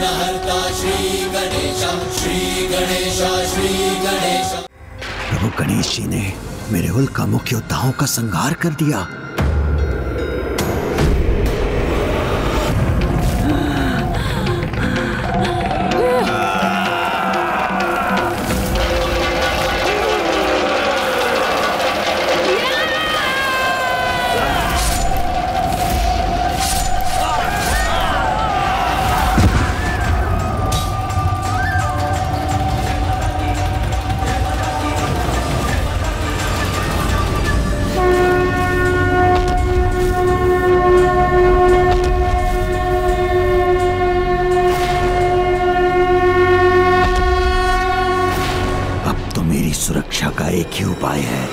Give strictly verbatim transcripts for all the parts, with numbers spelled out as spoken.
विघ्नहर्ता श्री गणेश श्री गणेश श्री गणेश। प्रभु गणेश जी ने मेरे उल्का मुख योद्धाओं का संहार कर दिया। सुरक्षा का एक ही उपाय है।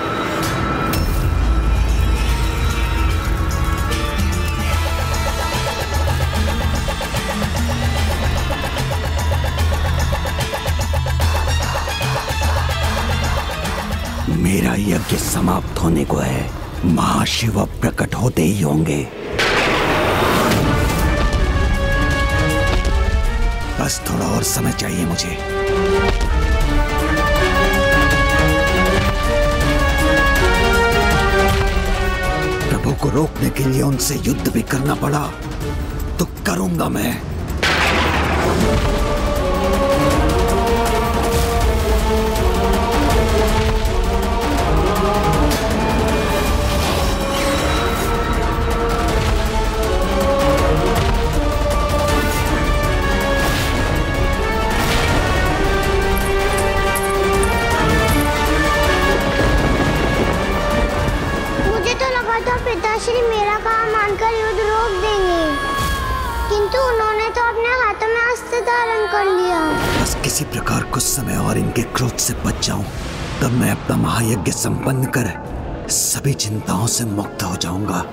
मेरा यज्ञ समाप्त होने को है। महाशिव अब प्रकट होते ही होंगे। बस थोड़ा और समय चाहिए मुझे। प्रभु को रोकने के लिए उनसे युद्ध भी करना पड़ा तो करूंगा मैं। पिताश्री मेरा काम मानकर युद्ध रोक देंगे, किंतु उन्होंने तो अपने हाथों में अस्त्र धारण कर लिया। बस किसी प्रकार कुछ समय और इनके क्रोध से बच जाऊं, तब मैं अपना महायज्ञ संपन्न कर सभी चिंताओं से मुक्त हो जाऊंगा।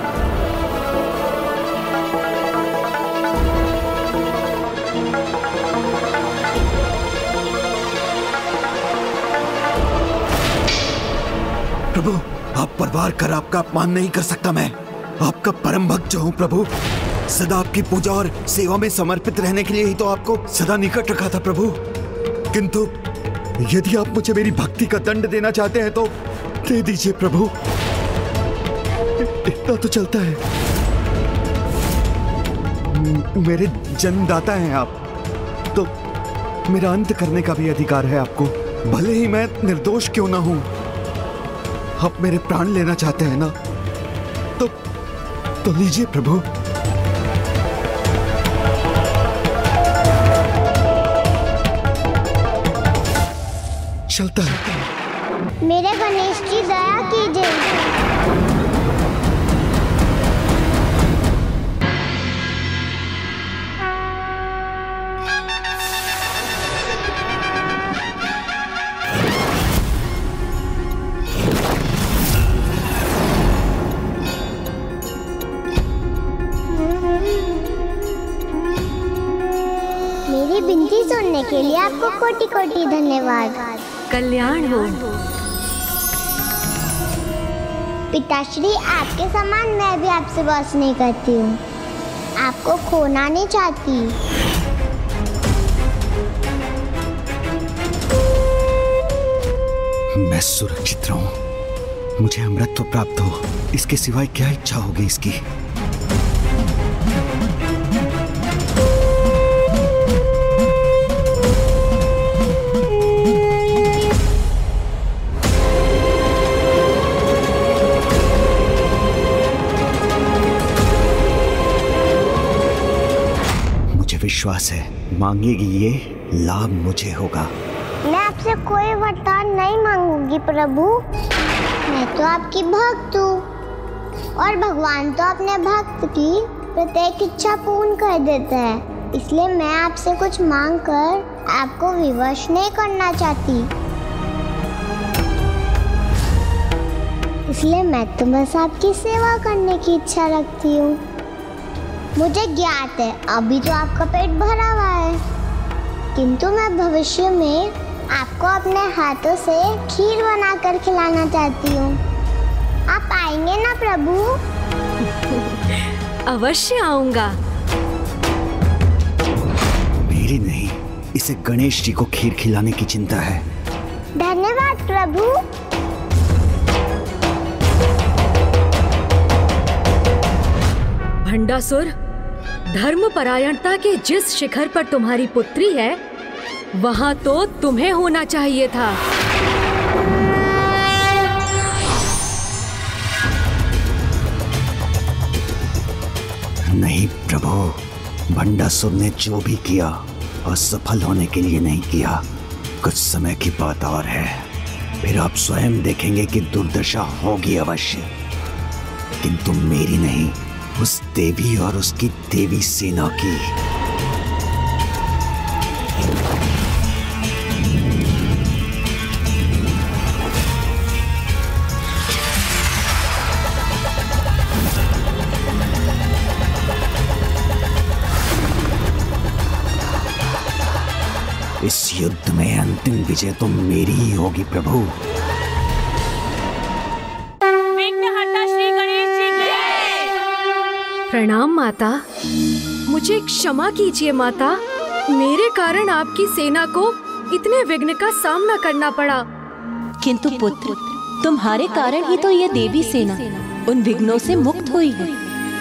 प्रभु, आप परवार कर आपका अपमान नहीं कर सकता। मैं आपका परम भक्त जो हूँ प्रभु। सदा आपकी पूजा और सेवा में समर्पित रहने के लिए ही तो आपको सदा निकट रखा था प्रभु। किंतु यदि आप मुझे मेरी भक्ति का दंड देना चाहते हैं तो दे दीजिए प्रभु। इतना तो चलता है। मेरे जन्मदाता हैं आप, तो मेरा अंत करने का भी अधिकार है आपको, भले ही मैं निर्दोष क्यों ना हूं। आप मेरे प्राण लेना चाहते हैं ना, तो तो लीजिए प्रभु। चलता है। मेरे गणेश जी दया कीजिए। विनती सुनने के लिए आपको कोटि कोटि धन्यवाद। कल्याण हो। पिताश्री, आपके समान मैं भी आपसे बस नहीं करती हूँ, आपको खोना नहीं चाहती। मैं सुरक्षित रहूं, मुझे अमृतत्व प्राप्त हो, इसके सिवाय क्या इच्छा होगी इसकी। विश्वास है मांगेगी ये लाभ मुझे होगा। मैं आपसे कोई वरदान नहीं मांगूंगी प्रभु, मैं तो आपकी भक्त हूँ और भगवान तो अपने भक्त की प्रत्येक इच्छा पूर्ण कर देता है, इसलिए मैं आपसे कुछ मांग कर आपको विवश नहीं करना चाहती। इसलिए मैं तो बस आपकी सेवा करने की इच्छा रखती हूँ। मुझे ज्ञात है अभी तो आपका पेट भरा हुआ है, किंतु मैं भविष्य में आपको अपने हाथों से खीर बनाकर खिलाना चाहती हूँ। आप आएंगे ना प्रभु? अवश्य आऊंगा। से गणेश जी को खीर खिलाने की चिंता है। धन्यवाद प्रभु। भंडासुर, धर्मपरायणता के जिस शिखर पर तुम्हारी पुत्री है, वहां तो तुम्हें होना चाहिए था। नहीं प्रभु, भंडासुर ने जो भी किया असफल होने के लिए नहीं किया। कुछ समय की बात और है, फिर आप स्वयं देखेंगे कि दुर्दशा होगी अवश्य, किंतु मेरी नहीं, उस देवी और उसकी देवी सेना की। इस युद्ध में अंतिम विजय तो मेरी ही होगी प्रभु। विघ्नहर्ता श्री गणेश जी की प्रणाम माता। मुझे क्षमा कीजिए माता, मेरे कारण आपकी सेना को इतने विघ्न का सामना करना पड़ा। किंतु पुत्र, तुम्हारे कारण ही तो ये देवी सेना उन विघ्नों से मुक्त हुई है।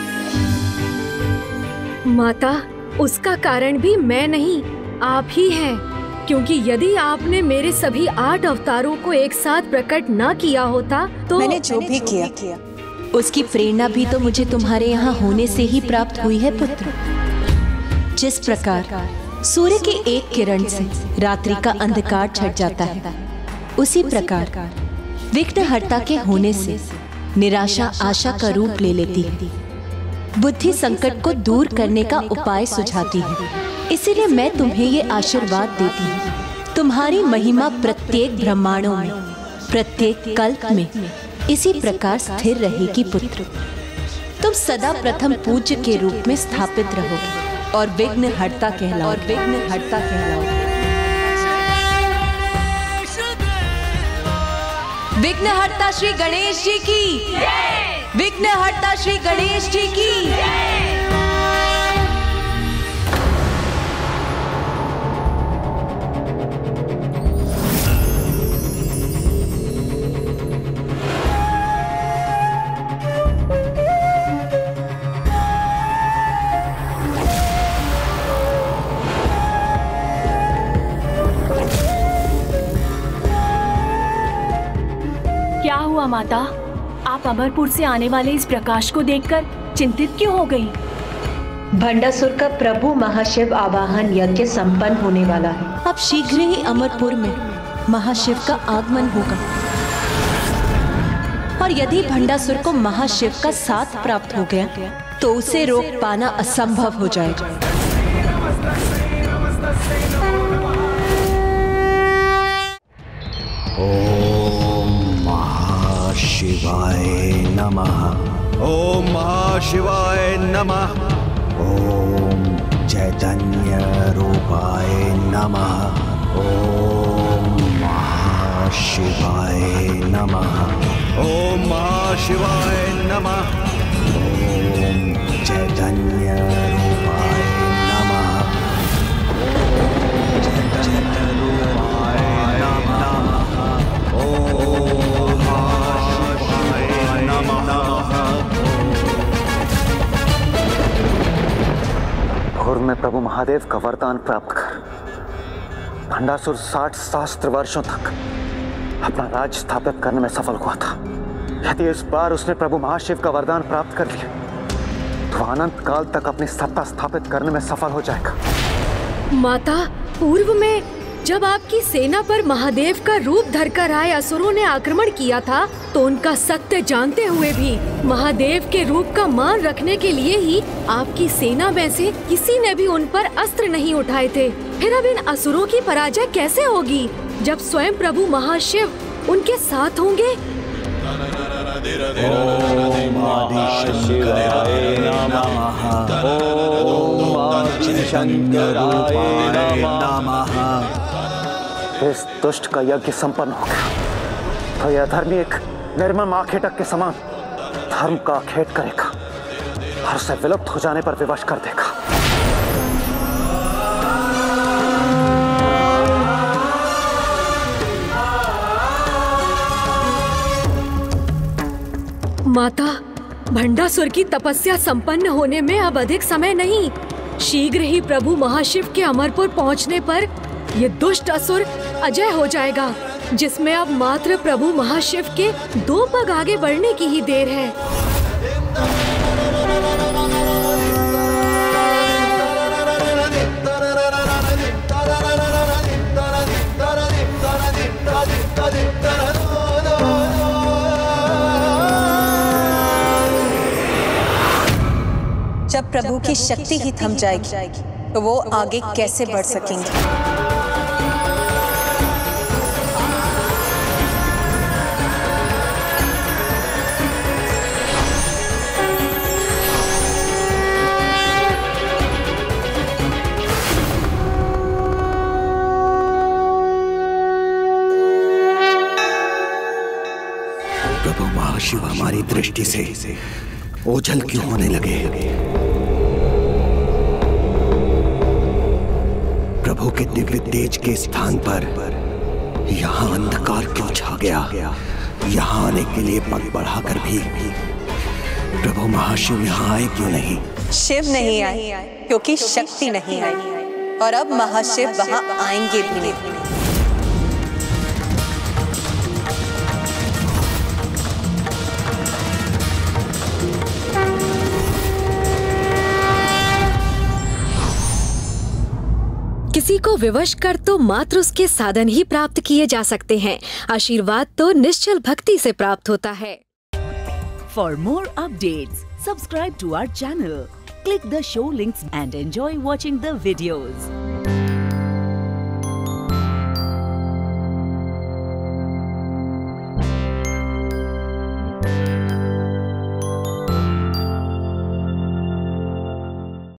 माता, उसका कारण भी मैं नहीं, आप ही हैं, क्योंकि यदि आपने मेरे सभी आठ अवतारों को एक साथ प्रकट न किया होता तो मैंने जो भी किया, किया उसकी प्रेरणा भी तो मुझे तुम्हारे यहाँ होने से ही प्राप्त हुई है पुत्र। जिस प्रकार सूर्य की एक किरण से रात्रि का अंधकार छट जाता है, उसी प्रकार विघ्नहर्ता के होने से निराशा आशा का रूप ले लेती है। बुद्धि संकट को दूर करने का उपाय सुझाती है। इसीलिए मैं तुम्हें ये आशीर्वाद देती हूँ, तुम्हारी महिमा प्रत्येक ब्रह्मांडों में, प्रत्येक कल्प में इसी प्रकार स्थिर रहेगी पुत्र। तुम सदा प्रथम पूज्य के रूप में स्थापित रहोगे और विघ्नहर्ता कहलाओ और विघ्नहर्ता कहलाओ। विघ्नहर्ता श्री गणेश जी की, विघ्नहर्ता श्री गणेश जी की। क्या हुआ माता, आप अमरपुर से आने वाले इस प्रकाश को देखकर चिंतित क्यों हो गई? भंडासुर का प्रभु महाशिव आवाहन यज्ञ संपन्न होने वाला है। अब शीघ्र ही अमरपुर में महाशिव का आगमन होगा और यदि भंडासुर को महाशिव का साथ प्राप्त हो गया तो उसे रोक पाना असंभव हो जाएगा। शिवाय नमः। ओम महाशिवाय नमः। ओम चैतन्य रूपाय नमः। ओम महाशिवाय नमः। ओम महाशिवाय नमः। ओम चैतन्य रूपाय नमः। चैतन्य रूपाय नमः। ओम और मैं प्रभु महादेव का वरदान प्राप्त कर भंडासुर साठ सहस्त्र वर्षों तक अपना राज स्थापित करने में सफल हुआ था। यदि इस बार उसने प्रभु महाशिव का वरदान प्राप्त कर लिया तो अनंत काल तक अपनी सत्ता स्थापित करने में सफल हो जाएगा। माता, पूर्व में जब आपकी सेना पर महादेव का रूप धरकर आए असुरों ने आक्रमण किया था तो उनका सत्य जानते हुए भी महादेव के रूप का मान रखने के लिए ही आपकी सेना में से किसी ने भी उन पर अस्त्र नहीं उठाए थे। फिर अब इन असुरों की पराजय कैसे होगी जब स्वयं प्रभु महाशिव उनके साथ होंगे? ओम आदिशंकराय नमः। ओम आदिशंकराय नमः। इस दुष्ट का यज्ञ संपन्न हो गया तो यह धर्मी एक निर्मम आखेटक के समान धर्म का आखेट करेगा और उसे विलुप्त हो जाने पर विवश कर देगा। भंडासुर की तपस्या संपन्न होने में अब अधिक समय नहीं। शीघ्र ही प्रभु महाशिव के अमरपुर पहुंचने पर ये दुष्ट असुर अजय हो जाएगा, जिसमें अब मात्र प्रभु महाशिव के दो पग आगे बढ़ने की ही देर है। जब प्रभु की शक्ति ही थम जाएगी तो वो आगे कैसे बढ़ सकेंगे? प्रभु महाशिव हमारी दृष्टि से ओझल क्यों होने लगे? प्रभु के दिव्य तेज के स्थान पर यहाँ अंधकार क्यों छा गया? यहाँ आने के लिए पग बढ़ाकर भी प्रभु महाशिव यहाँ आए क्यों नहीं? शिव नहीं आए क्योंकि शक्ति नहीं आई, और अब महाशिव वहाँ आएंगे भी नहीं। किसी को विवश कर तो मात्र उसके साधन ही प्राप्त किए जा सकते हैं। आशीर्वाद तो निश्चल भक्ति से प्राप्त होता है। For more updates, subscribe to our channel, click the show links and enjoy watching the videos.